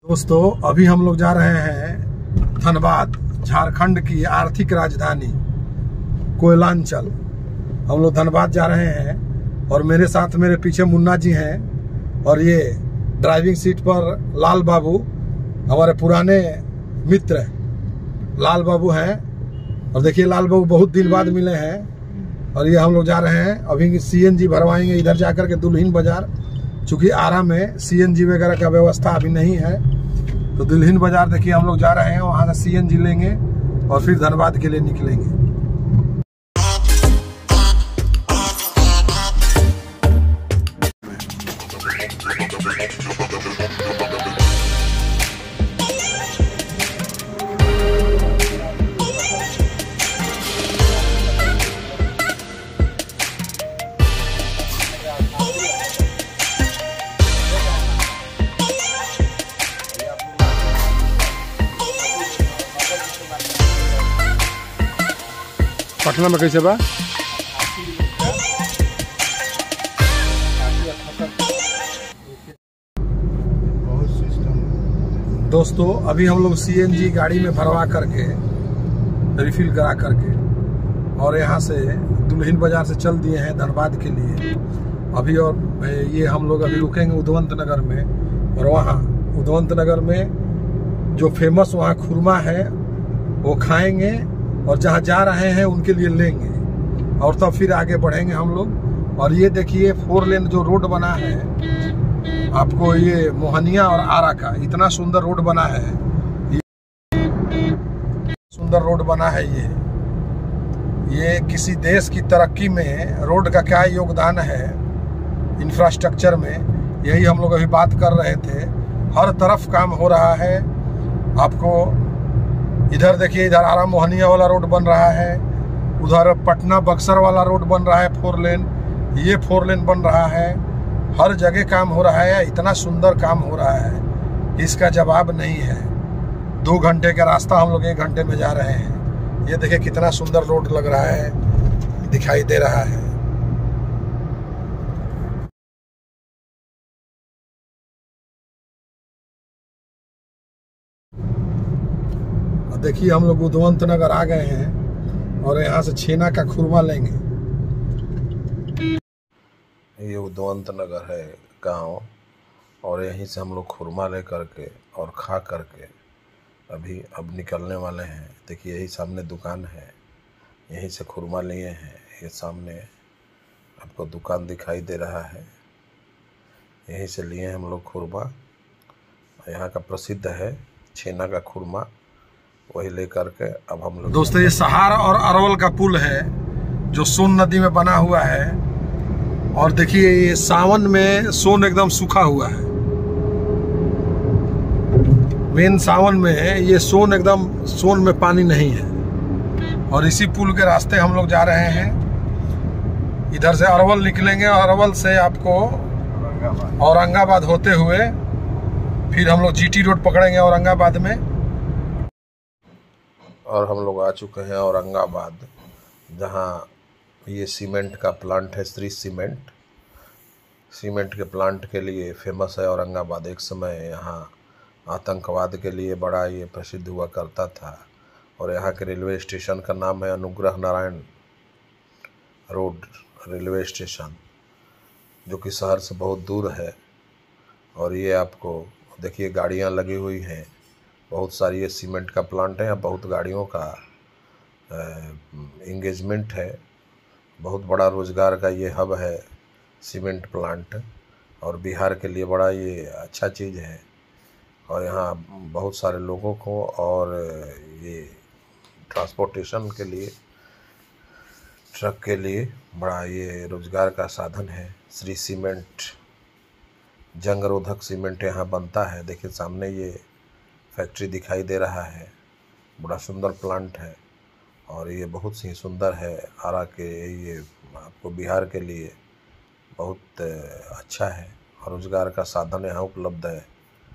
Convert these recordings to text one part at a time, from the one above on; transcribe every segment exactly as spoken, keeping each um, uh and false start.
दोस्तों अभी हम लोग जा रहे हैं धनबाद, झारखंड की आर्थिक राजधानी कोयलांचल। हम लोग धनबाद जा रहे हैं और मेरे साथ मेरे पीछे मुन्ना जी हैं और ये ड्राइविंग सीट पर लाल बाबू, हमारे पुराने मित्र लाल बाबू हैं। और देखिए लाल बाबू बहुत दिन बाद मिले हैं और ये हम लोग जा रहे हैं। अभी सीएनजी भरवाएंगे इधर जाकर के दुल्हिन बाजार, चूँकि आरा में सीएनजी वगैरह का व्यवस्था अभी नहीं है, तो दुल्हिन बाजार देखिए हम लोग जा रहे हैं, वहाँ से सीएनजी लेंगे और फिर धनबाद के लिए निकलेंगे। पटना में कैसे बा? दोस्तों अभी हम लोग सीएनजी गाड़ी में भरवा करके रिफिल करा करके और यहाँ से दुल्हिन बाजार से चल दिए हैं धनबाद के लिए। अभी और ये हम लोग अभी रुकेंगे उद्वंत नगर में, और वहाँ उद्वंत नगर में जो फेमस वहाँ खुरमा है वो खाएंगे और जहाँ जा रहे हैं उनके लिए लेंगे और तब फिर आगे बढ़ेंगे हम लोग। और ये देखिए फोर लेन जो रोड बना है आपको, ये मोहनिया और आरा का इतना सुंदर रोड बना है, ये सुंदर रोड बना है। ये ये किसी देश की तरक्की में रोड का क्या योगदान है इंफ्रास्ट्रक्चर में, यही हम लोग अभी बात कर रहे थे। हर तरफ काम हो रहा है। आपको इधर देखिए, इधर आरा मोहनिया वाला रोड बन रहा है, उधर पटना बक्सर वाला रोड बन रहा है फोर लेन, ये फोर लेन बन रहा है। हर जगह काम हो रहा है, इतना सुंदर काम हो रहा है, इसका जवाब नहीं है। दो घंटे का रास्ता हम लोग एक घंटे में जा रहे हैं। ये देखिए कितना सुंदर रोड लग रहा है, दिखाई दे रहा है। देखिए हम लोग उद्वंत नगर आ गए हैं और यहाँ से छेना का खुरमा लेंगे। ये उद्वंत नगर है गांव, और यहीं से हम लोग खुरमा ले करके और खा करके अभी अब निकलने वाले हैं। देखिए यही सामने दुकान है, यहीं से खुरमा लिए हैं। ये सामने आपको दुकान दिखाई दे रहा है, यहीं से लिए हम लोग खुरमा। यहाँ का प्रसिद्ध है छेना का खुरमा, वही लेकर के अब हम लोग। दोस्तों ये सहार और अरवल का पुल है जो सोन नदी में बना हुआ है, और देखिए ये सावन में सोन एकदम सूखा हुआ है। मेन सावन में ये सोन एकदम, सोन में पानी नहीं है। और इसी पुल के रास्ते हम लोग जा रहे हैं। इधर से अरवल निकलेंगे और अरवल से आपको औरंगाबाद होते हुए फिर हम लोग जीटी रोड पकड़ेंगे औरंगाबाद में। और हम लोग आ चुके हैं औरंगाबाद, जहां ये सीमेंट का प्लांट है, श्री सीमेंट। सीमेंट के प्लांट के लिए फेमस है औरंगाबाद। एक समय यहाँ आतंकवाद के लिए बड़ा ये प्रसिद्ध हुआ करता था। और यहाँ के रेलवे स्टेशन का नाम है Anugrah Narayan road railway station, जो कि शहर से बहुत दूर है। और ये आपको देखिए गाड़ियाँ लगी हुई हैं बहुत सारी। ये सीमेंट का प्लांट है, यहाँ बहुत गाड़ियों का इंगेजमेंट है। बहुत बड़ा रोज़गार का ये हब है सीमेंट प्लांट, और बिहार के लिए बड़ा ये अच्छा चीज़ है। और यहाँ बहुत सारे लोगों को और ये ट्रांसपोर्टेशन के लिए, ट्रक के लिए बड़ा ये रोज़गार का साधन है। श्री सीमेंट जंग रोधक सीमेंट यहाँ बनता है। देखिए सामने ये फैक्ट्री दिखाई दे रहा है, बड़ा सुंदर प्लांट है और ये बहुत ही सुंदर है। आरा के ये आपको बिहार के लिए बहुत अच्छा है, रोज़गार का साधन यहाँ उपलब्ध है।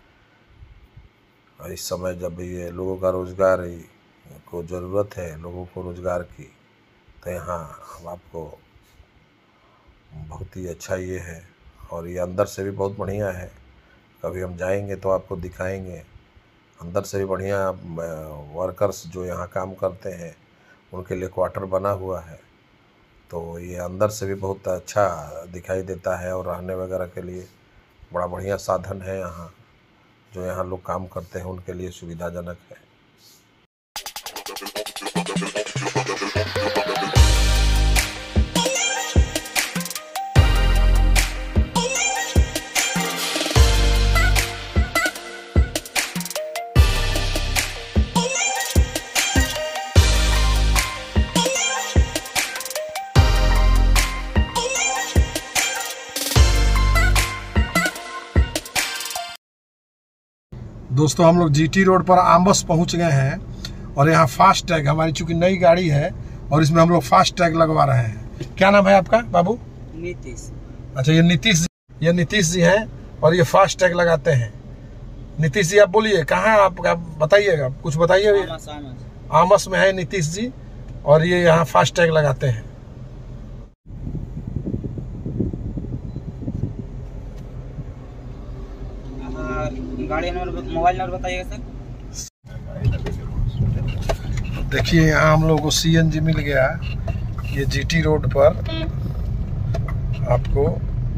और इस समय जब ये लोगों का रोज़गार को ज़रूरत है, लोगों को रोज़गार की, तो यहाँ आपको बहुत ही अच्छा ये है। और ये अंदर से भी बहुत बढ़िया है। कभी हम जाएंगे तो आपको दिखाएंगे। अंदर से भी बढ़िया वर्कर्स जो यहाँ काम करते हैं उनके लिए क्वार्टर बना हुआ है, तो ये अंदर से भी बहुत अच्छा दिखाई देता है और रहने वगैरह के लिए बड़ा बढ़िया साधन है यहाँ। जो यहाँ लोग काम करते हैं उनके लिए सुविधाजनक है। दोस्तों हम लोग जीटी रोड पर आमबस पहुंच गए हैं और यहाँ फास्ट टैग, हमारी चूंकि नई गाड़ी है और इसमें हम लोग फास्ट टैग लगवा रहे हैं। क्या नाम है आपका बाबू? नीतीश। अच्छा, ये नीतीश जी, ये नीतीश जी हैं और ये फास्ट टैग लगाते हैं। नीतीश जी आप बोलिए, कहाँ आप बताइएगा, कुछ बताइए। आमस, आमस। आमस में है नीतीश जी और ये यहाँ फास्ट टैग लगाते हैं। गाड़ी नंबर, मोबाइल नंबर बताइएगा सर। देखिए यहाँ हम लोग को सीएनजी मिल गया। ये जीटी रोड पर आपको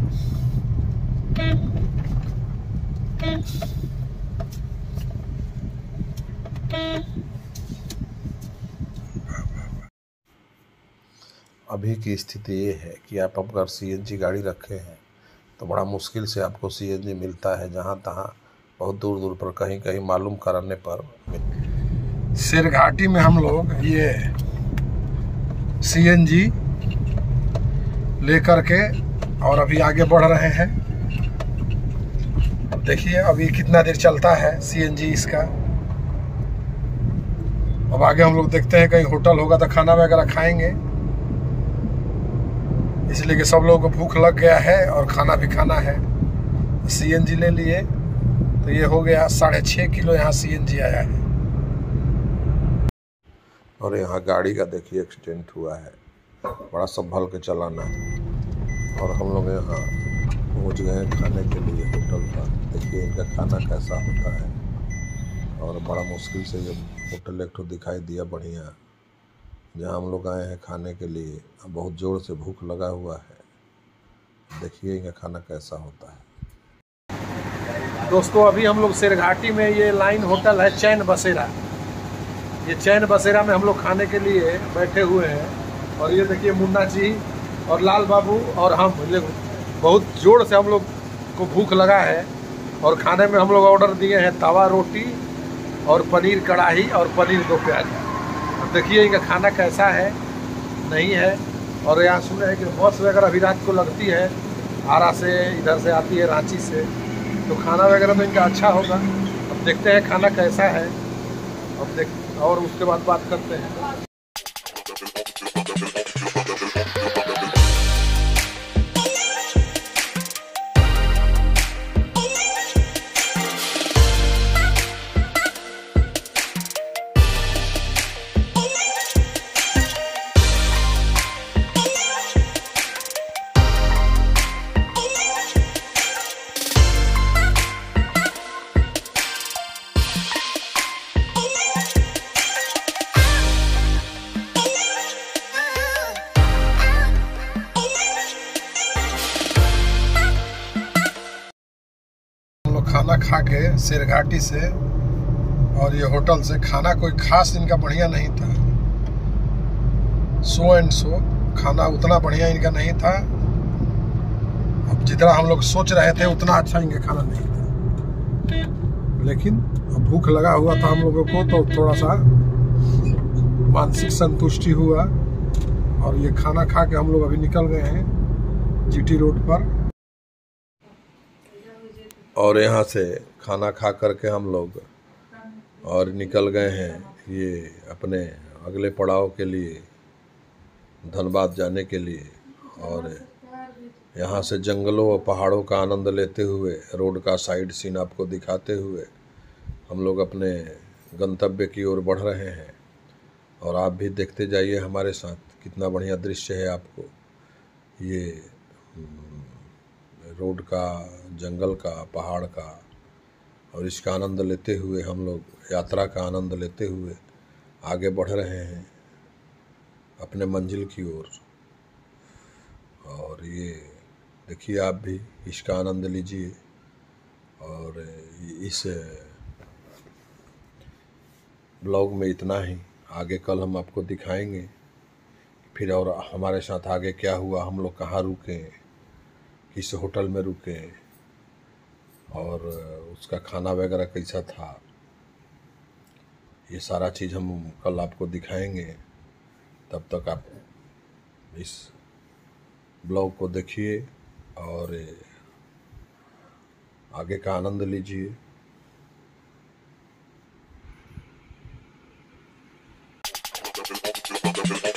अभी की स्थिति ये है कि आप अगर सीएनजी गाड़ी रखे हैं तो बड़ा मुश्किल से आपको सीएनजी मिलता है। जहाँ तहाँ बहुत दूर दूर पर कहीं कहीं मालूम कराने पर। शेरघाटी में हम लोग ये सीएनजी लेकर के और अभी आगे बढ़ रहे हैं। देखिए अभी कितना देर चलता है सीएनजी इसका। अब आगे हम लोग देखते हैं, कहीं होटल होगा तो खाना वगैरह खाएंगे, इसलिए कि सब लोगों को भूख लग गया है और खाना भी खाना है। सीएनजी ले लिए तो ये हो गया साढ़े छः किलो यहाँ सीएनजी आया है। और यहाँ गाड़ी का देखिए एक्सीडेंट हुआ है, बड़ा संभल के चलाना है। और हम लोग यहाँ पहुँच गए खाने के लिए होटल पर। देखिए इनका खाना कैसा होता है और बड़ा मुश्किल से ये होटल एक तो दिखाई दिया बढ़िया, जहाँ हम लोग आए हैं खाने के लिए। बहुत ज़ोर से भूख लगा हुआ है। देखिए इनका खाना कैसा होता है। दोस्तों अभी हम लोग शेरघाटी में, ये लाइन होटल है चैन बसेरा। ये चैन बसेरा में हम लोग खाने के लिए बैठे हुए हैं। और ये देखिए मुन्ना जी और लाल बाबू और हम, बहुत जोर से हम लोग को भूख लगा है। और खाने में हम लोग ऑर्डर दिए हैं तवा रोटी और पनीर कढ़ाई और पनीर दो प्याज। देखिए इनका खाना कैसा है, नहीं है। और यहाँ सुने हैं कि बस वगैरह अभी रात को लगती है, आरा से इधर से आती है, रांची से, तो खाना वगैरह तो इनका अच्छा होगा। अब देखते हैं खाना कैसा है, अब देख और उसके बाद बात करते हैं। खाना खा के शेरघाटी से और ये होटल से, खाना कोई खास इनका बढ़िया नहीं था। सो एंड सो खाना उतना बढ़िया इनका नहीं था। अब जितना हम लोग सोच रहे थे उतना अच्छा इनका खाना नहीं था, लेकिन अब भूख लगा हुआ था हम लोगों को, तो थोड़ा सा मानसिक संतुष्टि हुआ। और ये खाना खा के हम लोग अभी निकल गए हैं जीटी रोड पर। और यहाँ से खाना खा करके हम लोग और निकल गए हैं ये अपने अगले पड़ाव के लिए, धनबाद जाने के लिए। और यहाँ से जंगलों और पहाड़ों का आनंद लेते हुए, रोड का साइड सीन आपको दिखाते हुए हम लोग अपने गंतव्य की ओर बढ़ रहे हैं। और आप भी देखते जाइए हमारे साथ, कितना बढ़िया दृश्य है। आपको ये रोड का, जंगल का, पहाड़ का और इसका आनंद लेते हुए हम लोग यात्रा का आनंद लेते हुए आगे बढ़ रहे हैं अपने मंजिल की ओर। और ये देखिए आप भी इसका आनंद लीजिए। और इस ब्लॉग में इतना ही। आगे कल हम आपको दिखाएंगे फिर और हमारे साथ आगे क्या हुआ, हम लोग कहाँ रुके, किस होटल में रुके और उसका खाना वगैरह कैसा था, ये सारा चीज़ हम कल आपको दिखाएंगे। तब तक आप इस ब्लॉग को देखिए और आगे का आनंद लीजिए।